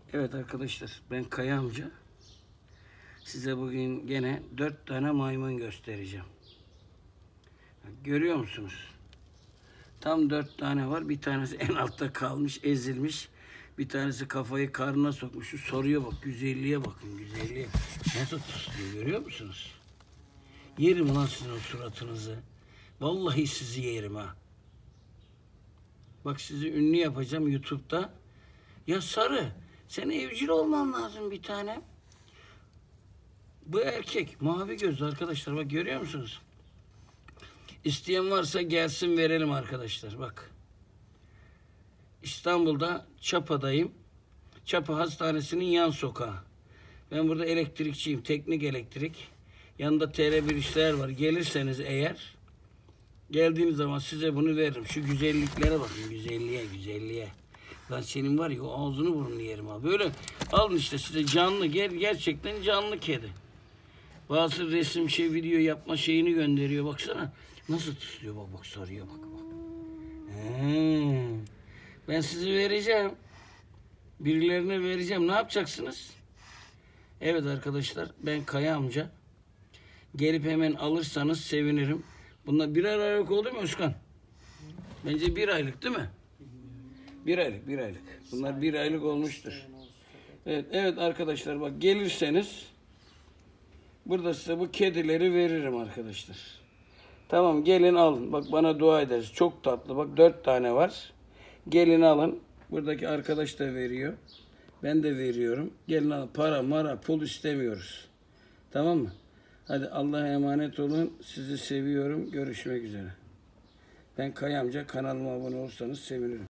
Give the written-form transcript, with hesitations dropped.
Evet arkadaşlar, ben Kaya amca. Size bugün gene 4 tane maymun göstereceğim. Görüyor musunuz? Tam 4 tane var. Bir tanesi en altta kalmış, ezilmiş. Bir tanesi kafayı karnına sokmuş. Şu soruya bak, güzelliğe bakın, güzelliğe. Nasıl tıslıyor, görüyor musunuz? Yerim lan sizin o suratınızı. Vallahi sizi yerim ha. Bak, sizi ünlü yapacağım YouTube'da. Ya Sarı, sen evcil olman lazım bir tane. Bu erkek mavi gözlü arkadaşlar, bak görüyor musunuz? İsteyen varsa gelsin verelim arkadaşlar, bak. İstanbul'da Çapa'dayım. Çapa Hastanesi'nin yan sokağı. Ben burada elektrikçiyim, teknik elektrik. Yanında TR1 işler var. Gelirseniz eğer, geldiğiniz zaman size bunu veririm. Şu güzelliklere bakın, güzelliğe, güzelliğe. Lan senin var ya, o ağzını burnunu yerim ha. Böyle alın işte size canlı, gerçekten canlı kedi. Bazı resim video yapma şeyini gönderiyor, baksana. Nasıl tutuyor, bak soruyor, bak. Ben sizi vereceğim. Birilerine vereceğim. Ne yapacaksınız? Evet arkadaşlar, ben Kaya amca. Gelip hemen alırsanız sevinirim. Bunlar birer aylık oldu mu Özkan? Bence 1 aylık değil mi? 1 aylık, 1 aylık. Bunlar 1 aylık olmuştur. Evet arkadaşlar, bak gelirseniz burada size bu kedileri veririm arkadaşlar. Tamam, gelin alın. Bak, bana dua ederiz. Çok tatlı. Bak 4 tane var. Gelin alın. Buradaki arkadaş da veriyor. Ben de veriyorum. Gelin alın. Para, pul istemiyoruz. Tamam mı? Hadi Allah'a emanet olun. Sizi seviyorum. Görüşmek üzere. Ben Kaya amca. Kanalıma abone olursanız sevinirim.